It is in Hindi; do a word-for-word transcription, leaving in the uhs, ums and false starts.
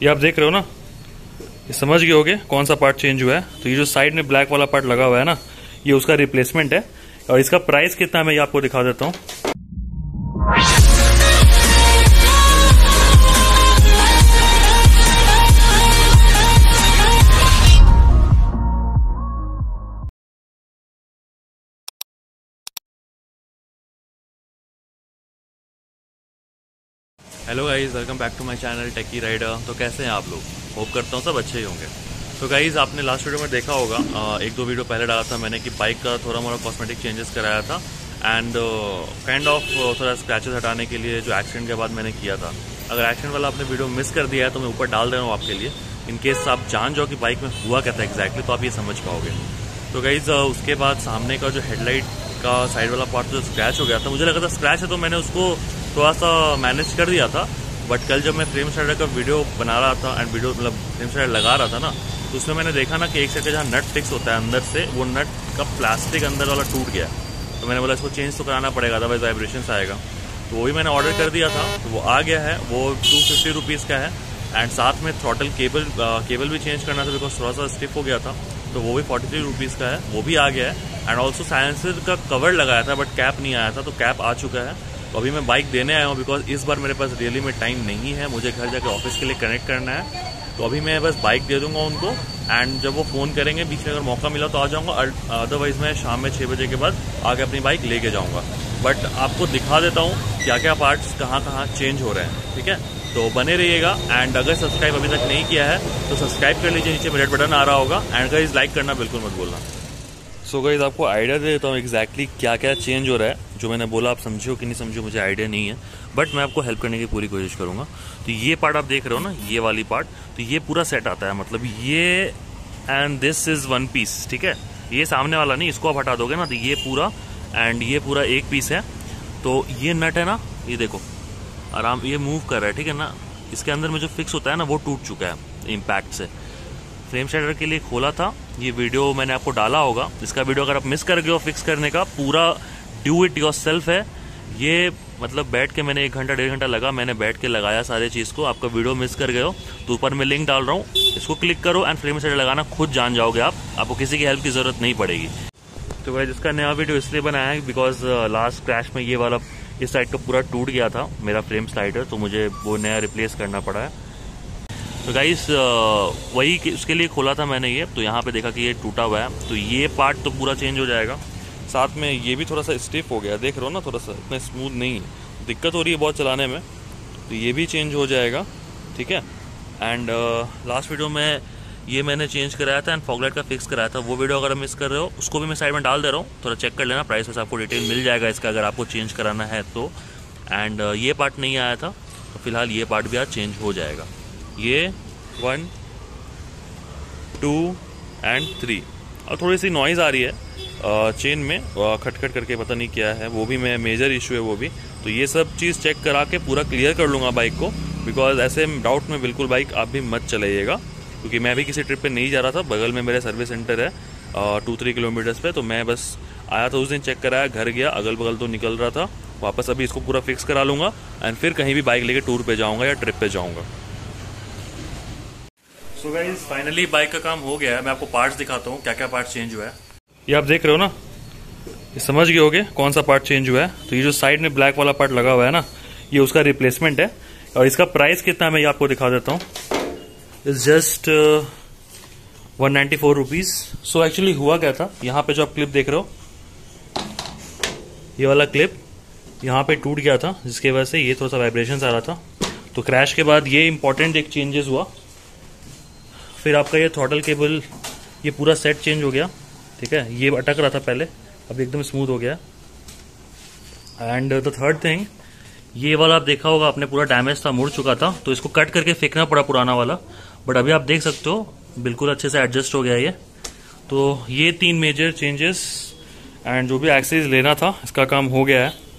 ये आप देख रहे हो ना, ये समझ गए होगे कौन सा पार्ट चेंज हुआ है। तो ये जो साइड में ब्लैक वाला पार्ट लगा हुआ है ना, ये उसका रिप्लेसमेंट है। और इसका प्राइस कितना है मैं ये आपको दिखा देता हूँ। Hello guys, welcome back to my channel Techy Rider. तो कैसे हैं आप लोग? होप करता हूँ सब अच्छे ही होंगे। तो गाइज़, आपने लास्ट वीडियो में देखा होगा, एक दो वीडियो पहले डाला था मैंने कि बाइक का थोड़ा मोड़ा कॉस्मेटिक चेंजेस कराया था एंड काइंड ऑफ थोड़ा स्क्रैचेस हटाने के लिए जो एक्सीडेंट के बाद मैंने किया था। अगर एक्सीडेंट वाला आपने वीडियो मिस कर दिया है तो मैं ऊपर डाल दे रहा हूँ आपके लिए, इन केस आप जान जाओ कि बाइक में हुआ क्या था एग्जैक्टली, तो आप ये समझ पाओगे। तो गाइज़, उसके बाद सामने का जो हेडलाइट का साइड वाला पार्ट जो स्क्रैच हो गया था, मुझे लगा था स्क्रैच है तो मैंने उसको थोड़ा सा मैनेज कर दिया था। बट कल जब मैं फ्रेम स्टार्टर का वीडियो बना रहा था एंड वीडियो मतलब फ्रेम स्टार्टर लगा रहा था ना, तो उसमें मैंने देखा ना कि एक साइड का जहाँ नट फिक्स होता है अंदर से, वो नट का प्लास्टिक अंदर वाला टूट गया। तो मैंने बोला इसको चेंज तो कराना पड़ेगा, अदरवाइज वाइब्रेशंस आएगा। तो वही मैंने ऑर्डर कर दिया था, तो वो आ गया है। वो टू फिफ्टी रुपीज़ का है एंड साथ में थ्रॉटल केबल केबल भी चेंज करना था बिकॉज थोड़ा सा स्टिफ हो गया था, तो वो भी फोर्टी थ्री रुपीज़ का है, वो भी आ गया है। एंड ऑल्सो साइलेंसर का कवर लगाया था बट कैप नहीं आया था, तो कैप आ चुका है। तो अभी मैं बाइक देने आया हूँ बिकॉज इस बार मेरे पास रियली में टाइम नहीं है, मुझे घर जाकर ऑफिस के लिए कनेक्ट करना है। तो अभी मैं बस बाइक दे दूंगा उनको एंड जब वो फ़ोन करेंगे बीच में अगर मौका मिला तो आ जाऊँगा, अदरवाइज मैं शाम में छः बजे के बाद आगे अपनी बाइक लेके जाऊँगा। बट आपको दिखा देता हूँ क्या क्या पार्ट्स कहाँ कहाँ चेंज हो रहे हैं, ठीक है? तो बने रहिएगा एंड अगर सब्सक्राइब अभी तक नहीं किया है तो सब्सक्राइब कर लीजिए, नीचे रेड बटन आ रहा होगा एंड गाइस लाइक करना बिल्कुल मत भूलना। सो so गाइस, आपको आइडिया दे देता हूँ एग्जैक्टली क्या क्या चेंज हो रहा है। जो मैंने बोला आप समझो कि नहीं समझो मुझे आइडिया नहीं है, बट मैं आपको हेल्प करने की पूरी कोशिश करूँगा। तो ये पार्ट आप देख रहे हो ना, ये वाली पार्ट, तो ये पूरा सेट आता है, मतलब ये and this is one piece, ठीक है? ये सामने वाला नहीं, इसको आप हटा दोगे ना तो ये पूरा एंड ये पूरा एक पीस है। तो ये नट है ना, ये देखो आराम ये मूव कर रहा है, ठीक है ना? इसके अंदर में जो फिक्स होता है ना वो टूट चुका है इम्पैक्ट से। फ्रेम स्टार्टर के लिए खोला था, ये वीडियो मैंने आपको डाला होगा। इसका वीडियो अगर आप मिस कर गए हो फिक्स करने का, पूरा डू इट योर सेल्फ है ये। मतलब बैठ के मैंने एक घंटा डेढ़ घंटा लगा, मैंने बैठ के लगाया सारे चीज़ को। आपका वीडियो मिस कर गए हो तो ऊपर मैं लिंक डाल रहा हूँ, इसको क्लिक करो एंड फ्रेम स्टार्टर लगाना खुद जान जाओगे आप, आपको किसी की हेल्प की ज़रूरत नहीं पड़ेगी। तो गाइस, इसका नया वीडियो इसलिए बनाया है बिकॉज लास्ट क्रैश में ये वाला इस साइड का पूरा टूट गया था मेरा फ्रेम स्लाइडर, तो मुझे वो नया रिप्लेस करना पड़ा है। तो गाइस, वही उसके लिए खोला था मैंने ये, तो यहाँ पे देखा कि ये टूटा हुआ है, तो ये पार्ट तो पूरा चेंज हो जाएगा। साथ में ये भी थोड़ा सा स्टिफ हो गया, देख रहे हो ना, थोड़ा सा इतना स्मूथ नहीं है, दिक्कत हो रही है बहुत चलाने में, तो ये भी चेंज हो जाएगा, ठीक है? एंड लास्ट वीडियो में ये मैंने चेंज कराया था एंड फॉगलाइट का फिक्स कराया था, वो वीडियो अगर मिस कर रहे हो उसको भी मैं साइड में डाल दे रहा हूँ, थोड़ा चेक कर लेना, प्राइस वैसे आपको डिटेल मिल जाएगा इसका अगर आपको चेंज कराना है तो। एंड uh, ये पार्ट नहीं आया था, तो फिलहाल ये पार्ट भी आज चेंज हो जाएगा। ये वन टू एंड थ्री, और थोड़ी सी नॉइज़ आ रही है चेन uh, में uh, खटखट करके, पता नहीं क्या है, वो भी मैं मेजर इशू है वो भी। तो ये सब चीज़ चेक करा के पूरा क्लियर कर लूँगा बाइक को, बिकॉज ऐसे डाउट में बिल्कुल बाइक आप भी मत चलाइएगा, क्योंकि मैं भी किसी ट्रिप पे नहीं जा रहा था। बगल में मेरे सर्विस सेंटर है टू थ्री किलोमीटर्स पे, तो मैं बस आया था उस दिन, चेक कराया, घर गया, अगल बगल तो निकल रहा था वापस। अभी इसको पूरा फिक्स करा लूँगा एंड फिर कहीं भी बाइक लेके टूर पे जाऊँगा या ट्रिप पे जाऊँगा। सो गाइस, फाइनली बाइक का काम हो गया है। मैं आपको पार्ट्स दिखाता हूँ क्या क्या पार्ट चेंज हुआ है। ये आप देख रहे हो ना, ये समझ गए होगे कौन सा पार्ट चेंज हुआ है। तो ये जो साइड में ब्लैक वाला पार्ट लगा हुआ है ना, ये उसका रिप्लेसमेंट है। और इसका प्राइस कितना है मैं ये आपको दिखा देता हूँ। It's just one ninety four rupees. So actually हुआ क्या था, यहाँ पे जो आप क्लिप देख रहे हो, ये वाला क्लिप यहाँ पे टूट गया था, जिसके वजह से ये थोड़ा सा वाइब्रेशन आ रहा था। तो क्रैश के बाद ये इंपॉर्टेंट एक चेंजेस हुआ। फिर आपका ये थ्रॉटल केबल, ये पूरा सेट चेंज हो गया, ठीक है? ये अटक रहा था पहले, अब एकदम स्मूथ हो गया। एंड द थर्ड थिंग, ये वाला आप देखा होगा आपने, पूरा डैमेज था, मुड़ चुका था, तो इसको कट करके फेंकना पड़ा पुराना वाला। बट अभी आप देख सकते हो बिल्कुल अच्छे से एडजस्ट हो गया ये। तो ये तीन मेजर चेंजेस एंड जो भी एक्सेसरीज लेना था इसका काम हो गया है।